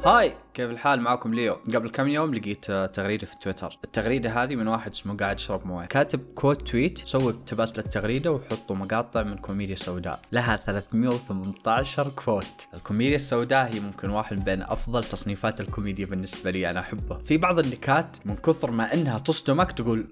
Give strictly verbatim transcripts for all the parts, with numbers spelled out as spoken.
هاي، كيف الحال؟ معكم ليو. قبل كم يوم لقيت تغريدة في تويتر. التغريدة هذه من واحد اسمه قاعد يشرب مويه، كاتب كود تويت: سوي اقتباس للتغريدة وحطوا مقاطع من كوميديا سوداء لها ثلاثمية وثمانية عشر كوت. الكوميديا السوداء هي ممكن واحد من بين افضل تصنيفات الكوميديا بالنسبة لي، انا احبه. في بعض النكات من كثر ما انها تصدمك تقول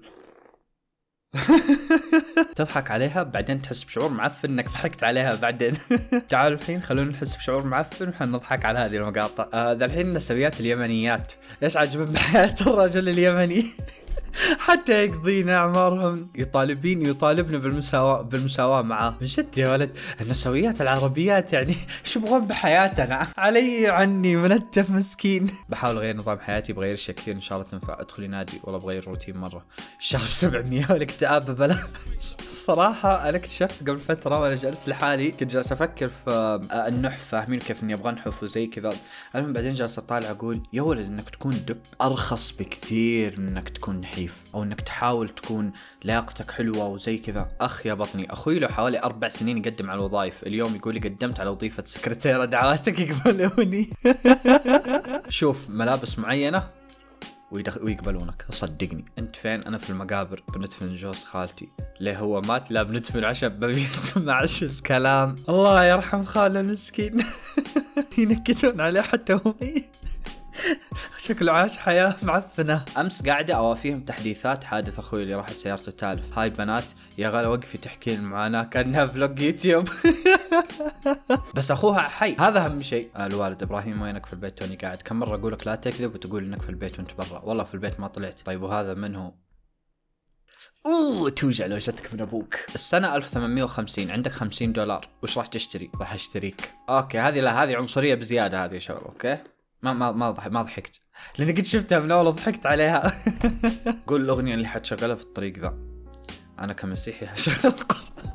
تضحك عليها بعدين تحس بشعور معفن انك ضحكت عليها بعدين. تعالوا الحين خلونا نحس بشعور معفن ونحن نضحك على هذه المقاطع. آه ذا الحين نسويات اليمنيات، ايش عجبني بحياة الرجل اليمني؟ حتى يقضين اعمارهم يطالبين يطالبنا بالمساواة بالمساواة معاه. من جد يا ولد، النسويات العربيات يعني شو بغون بحياتنا؟ علي عني منتف مسكين. بحاول اغير نظام حياتي، بغير اشياء كثير ان شاء الله تنفع. ادخلي نادي، والله بغير روتين مره. الشهر بسبعمية والاكتئاب ببلاش. الصراحة انا اكتشفت قبل فترة وانا جالس لحالي، كنت جالس افكر في النحف، فاهمين كيف اني ابغى انحف وزي كذا. المهم بعدين جالس اطالع اقول يا ولد، انك تكون دب ارخص بكثير من انك تكون نحيف، او انك تحاول تكون لياقتك حلوه وزي كذا. اخ يا بطني، اخوي له حوالي اربع سنين يقدم على الوظائف، اليوم يقول لي قدمت على وظيفه سكرتيره، دعواتك يقبلوني. شوف ملابس معينه ويقبلونك، صدقني. انت فين؟ انا في المقابر بندفن جوز خالتي. ليه هو مات؟ لا بندفن عشان ما بيسمعش الكلام. الله يرحم خاله المسكين. ينكتون عليه حتى هو شكله عاش حياة معفنة. أمس قاعدة أوافيهم تحديثات حادث أخوي اللي راح سيارته تالف. هاي بنات يا غلا وقفي تحكي المعاناة كأنها فلوج يوتيوب. بس أخوها حي، هذا أهم شيء. الوالد إبراهيم وينك؟ في البيت توني قاعد. كم مرة أقولك لا تكذب وتقول إنك في البيت وأنت برا؟ والله في البيت ما طلعت. طيب وهذا من هو؟ اوه توجع لو جتك من ابوك. السنة ألف وثمانمية وخمسين، عندك خمسين دولار، وش راح تشتري؟ راح اشتريك. اوكي هذه لا، هذه عنصرية بزيادة هذه يا شباب. اوكي ما ما ما ضحك ما ضحكت لاني قد شفتها من اول ضحكت عليها. قول الاغنية اللي حتشغلها في الطريق ذا. انا كمسيحي هشغل القرآن.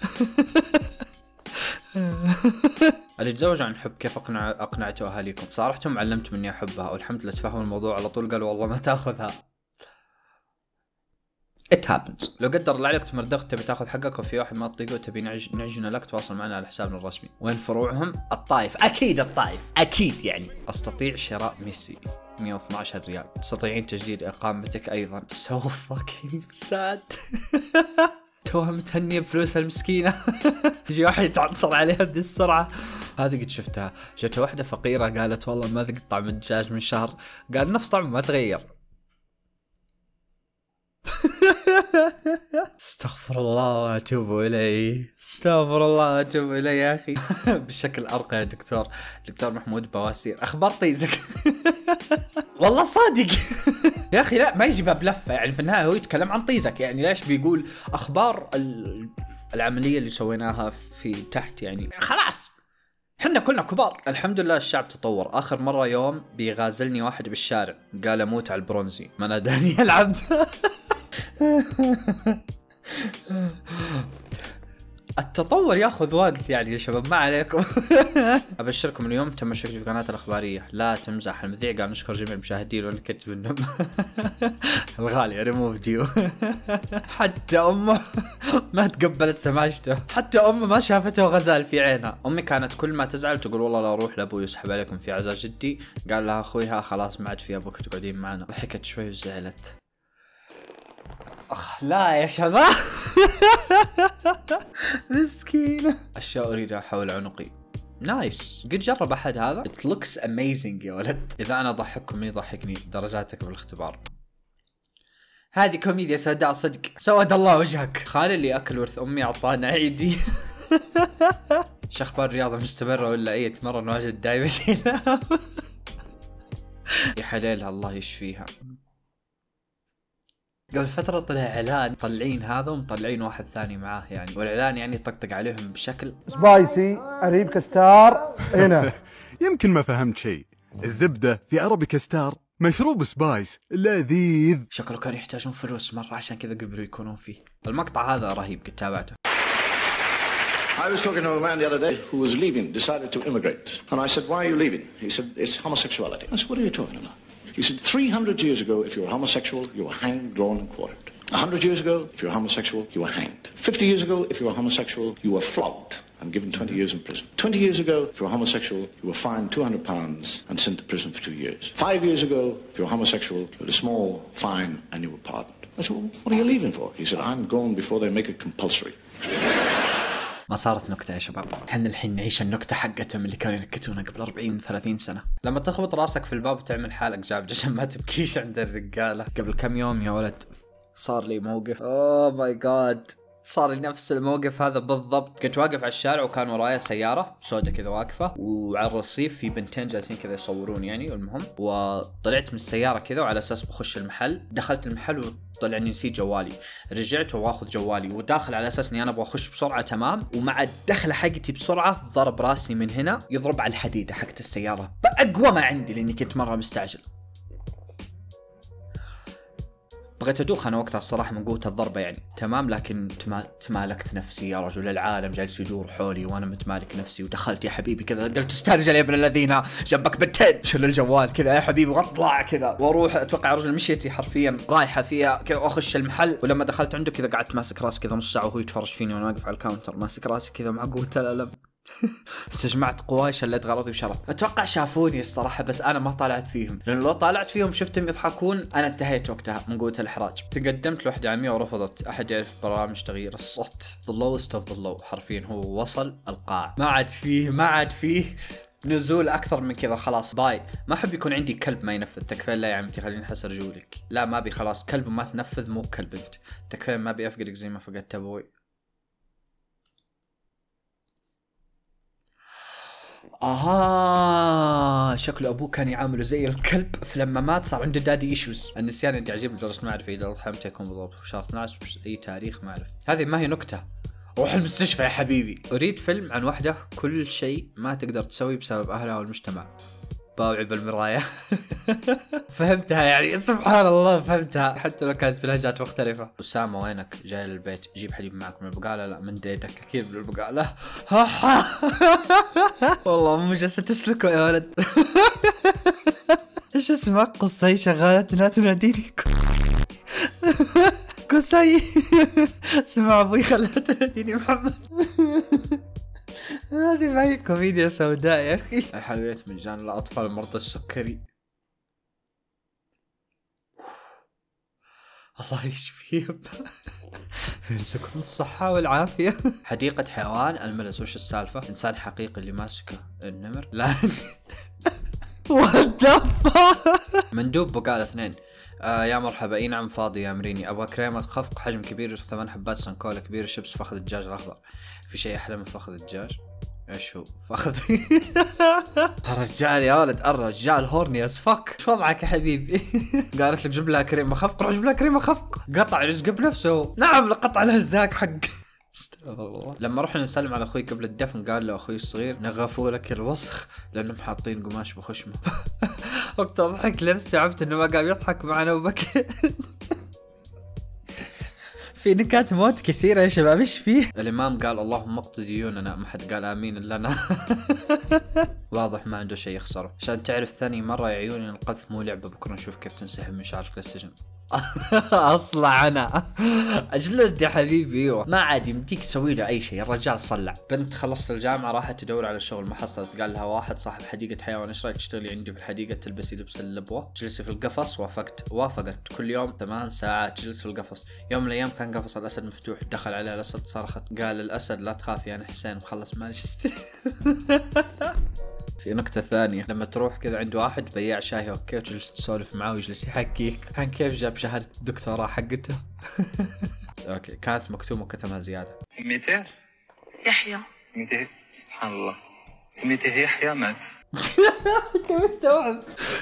اللي تزوج عن حب، كيف اقنع اقنعتوا اهاليكم؟ صارحتهم علمتهم اني احبها، والحمد لله تفهموا الموضوع على طول، قالوا والله ما تاخذها. It happens. لو قدر الله عليك تمردغت تبي تاخذ حقك وفي واحد ما تطيقه تبي نعج... نعجن لك، تواصل معنا على حسابنا الرسمي. وين فروعهم؟ الطائف. اكيد الطائف اكيد. يعني استطيع شراء ميسي مية واثني عشر ريال. تستطيعين تجديد اقامتك ايضا. So fucking sad. توها متهنية بفلوسها المسكينة. يجي واحد يتعنصر عليها بهذه السرعة. هذه قد شفتها، جت واحدة فقيرة قالت والله ما ذقت طعم الدجاج من شهر، قال نفس طعمه ما تغير. استغفر الله واتوب اليه، استغفر الله واتوب اليه يا اخي. بشكل ارقى يا دكتور. دكتور محمود بواسير، اخبار طيزك؟ والله صادق. يا اخي لا ما يجي باب لفه، يعني في النهايه هو يتكلم عن طيزك، يعني ليش بيقول اخبار العمليه اللي سويناها في تحت؟ يعني خلاص حنا كلنا كبار. الحمد لله الشعب تطور. اخر مره يوم بيغازلني واحد بالشارع، قال اموت على البرونزي، ما ناداني العبد. التطور ياخذ وقت يعني يا شباب، ما عليكم. ابشركم اليوم تم شكري في قناه الاخباريه. لا تمزح المذيع، قال نشكر جميع المشاهدين وانا كنت منهم. الغالي ريموف ديو. حتى امه ما تقبلت سماجته، حتى امه ما شافته غزال في عينها. امي كانت كل ما تزعل تقول والله لا اروح لابوي يسحب عليكم في عزاء جدي. قال لها اخويها خلاص ما عاد في ابوك تقعدين معنا. ضحكت شوي وزعلت. أخ لا يا شباب. مسكينة. أشياء أريدها حول عنقي. نايس. قد جرب أحد هذا؟ It looks amazing يا ولد. إذا أنا أضحككم من يضحكني، درجاتك بالاختبار. هذه كوميديا سوداء صدق. سود الله وجهك. خالي اللي أكل ورث أمي أعطانا عيدي. شخبار الرياضة مستمرة ولا أي تمرن واجد دايما شيلها. يا حليلها الله يشفيها. قبل فترة طلع إعلان مطلعين هذا ومطلعين واحد ثاني معاه يعني، والإعلان يعني يطقطق عليهم بشكل سبايسي أريبك ستار هنا. يمكن ما فهمت شيء. الزبدة في أرابيكا ستار مشروب سبايس لذيذ. شكله كانوا يحتاجون فلوس مرة عشان كذا قبلوا يكونون فيه. المقطع هذا رهيب قد تابعته. I was talking to a man the other day who was leaving, decided to immigrate. And I said, why are you leaving? He said, it's homosexuality. I said, what are you talking about? He said, three hundred years ago, if you were homosexual, you were hanged, drawn, and quartered. A hundred years ago, if you were homosexual, you were hanged. Fifty years ago, if you were homosexual, you were flogged. and given twenty years in prison. twenty years ago, if you were homosexual, you were fined two hundred pounds and sent to prison for two years. Five years ago, if you were homosexual, you had a small fine and you were pardoned. I said, well, what are you leaving for? He said, I'm going before they make it compulsory. ما صارت نكتة يا شباب، احنا الحين نعيش النكتة حقتهم اللي كانوا ينكتونها قبل أربعين ثلاثين سنة. لما تخبط راسك في الباب وتعمل حالك جابج عشان ما تبكيش عند الرجالة. قبل كم يوم يا ولد صار لي موقف، اوه ماي جاد، صار لي نفس الموقف هذا بالضبط. كنت واقف على الشارع وكان ورايا سيارة سوداء كذا واقفة، وعلى الرصيف في بنتين جالسين كذا يصورون يعني. المهم وطلعت من السيارة كذا وعلى أساس بخش المحل، دخلت المحل وطلع اني نسيت جوالي، رجعت واخذ جوالي وداخل على اساس اني انا ابغى اخش بسرعه تمام، ومع الدخله حقتي بسرعه ضرب راسي من هنا يضرب على الحديده حقت السياره باقوى ما عندي لاني كنت مره مستعجل. بغيت ادوخ انا وقتها الصراحه من قوه الضربه يعني تمام، لكن تما... تمالكت نفسي يا رجل، العالم جالس يدور حولي وانا متمالك نفسي، ودخلت يا حبيبي كذا قلت استرجل يا ابن الذين جنبك بنتين، شل الجوال كذا يا حبيبي واطلع كذا واروح. اتوقع رجل مشيتي حرفيا رايحه فيها كذا واخش المحل، ولما دخلت عنده كذا قعدت ماسك راسي كذا نص ساعه وهو يتفرج فيني وانا واقف على الكاونتر ماسك راسي كذا مع قوه الالم. استجمعت قواي شليت غرضي وشرت. اتوقع شافوني الصراحه بس انا ما طالعت فيهم، لان لو طالعت فيهم شفتهم يضحكون انا انتهيت وقتها من قوه الاحراج. تقدمت لوحده عمي ورفضت. احد يعرف برامج تغيير الصوت؟ the lowest of the low حرفيا، هو وصل القاع، ما عاد فيه ما عاد فيه نزول اكثر من كذا. خلاص باي. ما احب يكون عندي كلب ما ينفذ. تكفين لا يا عمتي خليني احس رجولك. لا ما ابي، خلاص كلب ما تنفذ مو كلب انت. تكفين ما ابي افقدك زي ما فقدت ابوي. اها شكله ابوه كان يعامله زي الكلب، فلما مات صار عنده دادي ايشوز. النسيان عندي عجيب لدرجه ما اعرف اذا رحمته يكون بالضبط شهر اثناشر اي تاريخ ما اعرف. هذه ما هي نكته، روح المستشفى يا حبيبي. اريد فيلم عن وحده كل شيء ما تقدر تسوي بسبب اهلها والمجتمع. باوعي بالمرايه. فهمتها يعني سبحان الله فهمتها حتى لو كانت بلهجات مختلفه. اسامه وينك؟ جاي للبيت. جيب حليب معك من البقاله؟ لا من ديتك اكيد من البقاله. والله مو جالسه تسلكه يا ولد. ايش اسمك؟ قصي شغاله لا تناديني قصي. اسمع ابوي خلها تناديني محمد. هذه ما هي كوميديا سوداء يا اخي. الحلويات مجانا للاطفال مرضى السكري. الله يشفيهم. يرزقهم الصحة والعافية. حديقة حيوان الملز. وش السالفة؟ إنسان حقيقي اللي ماسكه النمر؟ لا. What the fuck؟ مندوب بقالة اثنين. آه يا مرحبا. اي نعم فاضي يا امريني. ابغى كريمة خفق حجم كبير ثمان حبات سنكولا كبير شيبس فخذ الدجاج الاخضر. في شيء احلى من فخذ الدجاج؟ ايش هو فخذ؟ الرجال يا ولد الرجال هورني از فك. ايش وضعك يا حبيبي؟ قالت لك جيب لها كريمة خفق، روح جيب لها كريمة خفق. قطع رزق بنفسه. نعم لقطع الارزاق حق. لما رحنا نسلم على اخوي قبل الدفن قال له اخوي الصغير نغفوا لك الوسخ لانهم حاطين قماش بخشمه. وقتها ضحكت لين استوعبت انه ما قام يضحك معنا وبكى. في نكات موت كثيرة يا شباب. ايش فيه؟ الامام قال اللهم اقض ديوننا، ما حد قال امين الا انا. واضح ما عنده شيء يخسره. عشان تعرف ثاني مرة يا عيوني القذف مو لعبة، بكره نشوف كيف تنسحب من شعرك للسجن. اصلع انا اجلد يا حبيبي. ايوه ما عاد يمديك تسوي له اي شيء. الرجال صلع. بنت خلصت الجامعه راحت تدور على شغل ما حصلت. قال لها واحد صاحب حديقه حيوان ايش رايك تشتغلي عندي في الحديقه تلبسي لبس اللبوه تجلسي في القفص؟ وافقت. وافقت. كل يوم ثمان ساعات تجلس في القفص. يوم من الايام كان قفص الاسد مفتوح، دخل عليها الاسد صرخت. قال الاسد لا تخافي انا حسين مخلص مانشستر. في نكتة ثانية لما تروح كذا عند واحد بياع شاي اوكي وتجلس تسولف معاه ويجلس يحكيك عن كيف جاب شهادة الدكتوراه حقته. اوكي كانت مكتومة وكتمها زيادة. سميته؟ يحيى. سميته سبحان الله سميته يحيى مات. كيف استوعب؟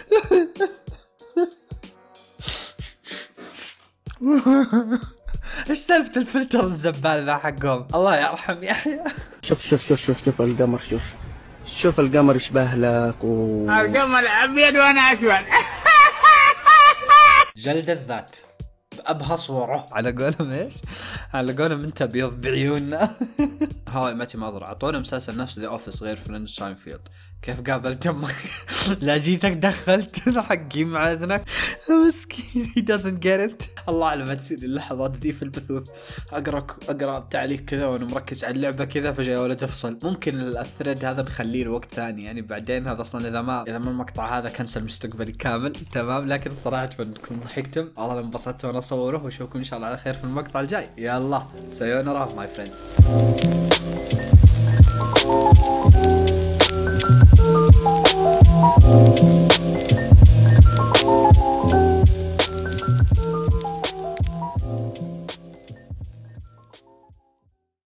ايش سالفة الفلتر الزبال ذا حقهم؟ الله يرحم يحيى. شوف شوف شوف شوف شوف القمر. شوف شوف القمر يشبه لك و... القمر ابيض وانا اسود. جلد الذات بأبهى صوره. على قولهم ايش؟ على قولهم انت بيض بعيوننا. هاي ماتي ماذر اعطونا مسلسل نفس ذا اوفيس غير فريند ساينفيلد. كيف قابل جمك؟ لا جيتك دخلت حقي مع اذنك مسكين he doesn't get it. الله اعلم ما تصير اللحظات دي في البثوث. اقرا اقرا تعليق كذا وانا مركز على اللعبه كذا فجاه ولا تفصل. ممكن الثريد هذا نخليه لوقت ثاني يعني بعدين. هذا اصلا اذا ما اذا ما المقطع هذا كنسل مستقبلي كامل تمام. لكن الصراحه انكم ضحكتم والله انبسطت وانا اصوره واشوفكم ان شاء الله على خير في المقطع الجاي. يلا سايونارا ماي فريندز.